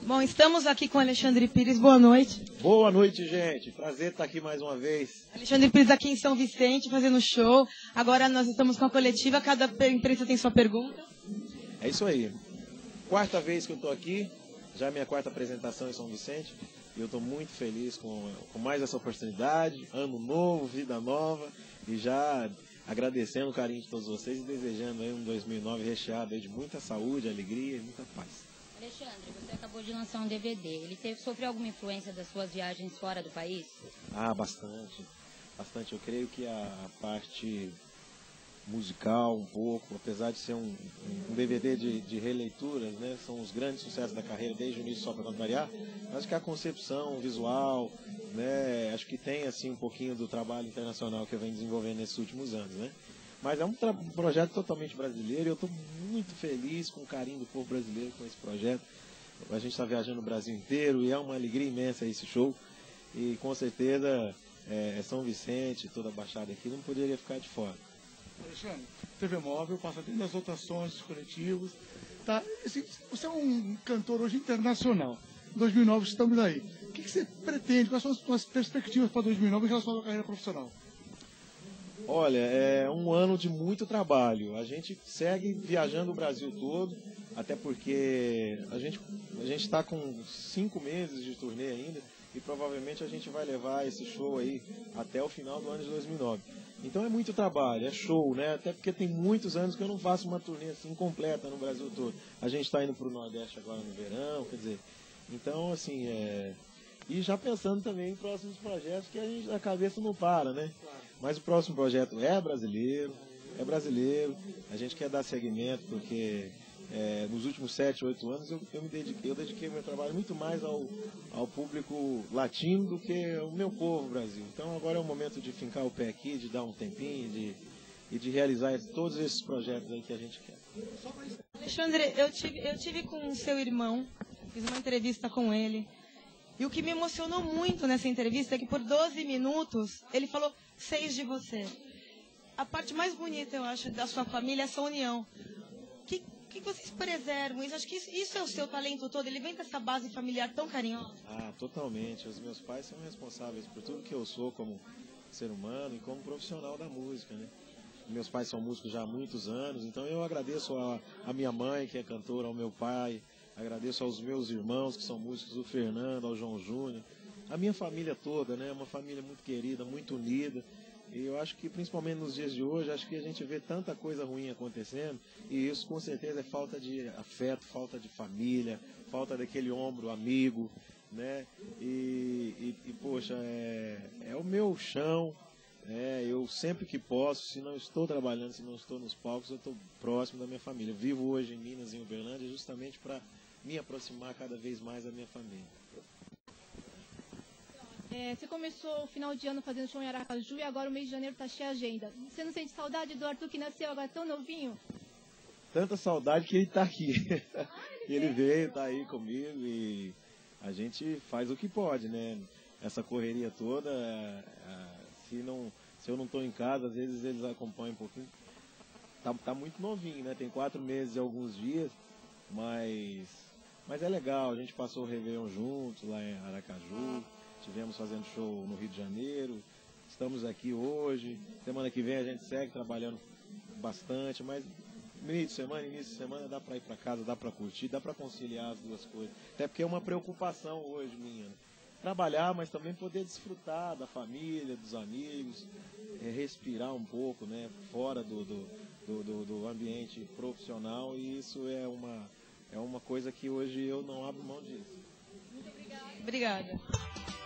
Bom, estamos aqui com Alexandre Pires. Boa noite. Boa noite, gente. Prazer estar aqui mais uma vez. Alexandre Pires aqui em São Vicente, fazendo show. Agora nós estamos com a coletiva. Cada imprensa tem sua pergunta. É isso aí. Quarta vez que eu estou aqui. Já é minha quarta apresentação em São Vicente. E eu estou muito feliz com mais essa oportunidade. Ano novo, vida nova. E já agradecendo o carinho de todos vocês e desejando aí um 2009 recheado aí de muita saúde, alegria e muita paz. Alexandre, você acabou de lançar um DVD. Ele sofreu alguma influência das suas viagens fora do país? Ah, bastante. Bastante. Eu creio que a parte musical, um pouco, apesar de ser um DVD de releituras, né? São os grandes sucessos da carreira, desde o início, só para contrariar. Acho que a concepção visual, né? Acho que tem, assim, um pouquinho do trabalho internacional que eu venho desenvolvendo nesses últimos anos, né? Mas é um projeto totalmente brasileiro e eu estou muito feliz com o carinho do povo brasileiro com esse projeto. A gente está viajando o Brasil inteiro e é uma alegria imensa esse show. E com certeza São Vicente, toda a Baixada aqui, não poderia ficar de fora. Alexandre, TV Móvel passa dentro das votações dos coletivos. Tá? Você é um cantor hoje internacional. Em 2009 estamos aí. O que você pretende? Quais são as suas perspectivas para 2009 em relação à sua carreira profissional? Olha, é um ano de muito trabalho. A gente segue viajando o Brasil todo, até porque a gente está com 5 meses de turnê ainda e provavelmente a gente vai levar esse show aí até o final do ano de 2009. Então é muito trabalho, é show, né? Até porque tem muitos anos que eu não faço uma turnê assim completa no Brasil todo. A gente está indo para o Nordeste agora no verão, quer dizer, então assim, e já pensando também em próximos projetos que a cabeça não para, né? Mas o próximo projeto é brasileiro, a gente quer dar seguimento porque nos últimos 7, 8 anos eu dediquei meu trabalho muito mais ao público latino do que o meu povo Brasil. Então agora é o momento de fincar o pé aqui, de dar um tempinho e de realizar todos esses projetos aí que a gente quer. Alexandre, eu tive com o seu irmão, fiz uma entrevista com ele. E o que me emocionou muito nessa entrevista é que por 12 minutos ele falou 6 de você. A parte mais bonita, eu acho, da sua família é essa união. O que vocês preservam? Acho que isso é o seu talento todo. Ele vem dessa base familiar tão carinhosa. Ah, totalmente. Os meus pais são responsáveis por tudo que eu sou como ser humano e como profissional da música, né? Meus pais são músicos já há muitos anos, então eu agradeço a minha mãe, que é cantora, ao meu pai, agradeço aos meus irmãos, que são músicos, o Fernando, ao João Júnior, a minha família toda, né? Uma família muito querida, muito unida. E eu acho que, principalmente nos dias de hoje, acho que a gente vê tanta coisa ruim acontecendo e isso, com certeza, é falta de afeto, falta de família, falta daquele ombro amigo, né? Poxa, é o meu chão, eu sempre que posso, se não estou trabalhando, se não estou nos palcos, eu estou próximo da minha família. Eu vivo hoje em Minas, em Uberlândia, justamente para me aproximar cada vez mais da minha família. Você começou o final de ano fazendo show em Aracaju e agora o mês de janeiro está cheia de agenda. Você não sente saudade do Arthur que nasceu agora tão novinho? Tanta saudade que ele está aqui. Ele veio, está aí comigo e a gente faz o que pode, né? Essa correria toda, se eu não estou em casa, às vezes eles acompanham um pouquinho. Tá muito novinho, né? Tem 4 meses e alguns dias, mas é legal. A gente passou o Réveillon juntos lá em Aracaju. Estivemos fazendo show no Rio de Janeiro, estamos aqui hoje, semana que vem a gente segue trabalhando bastante, mas início de semana dá para ir para casa, dá para curtir, dá para conciliar as duas coisas. Até porque é uma preocupação hoje minha, né? Trabalhar, mas também poder desfrutar da família, dos amigos, respirar um pouco, né? Fora do ambiente profissional, e isso é uma coisa que hoje eu não abro mão disso. Muito obrigada. Obrigada.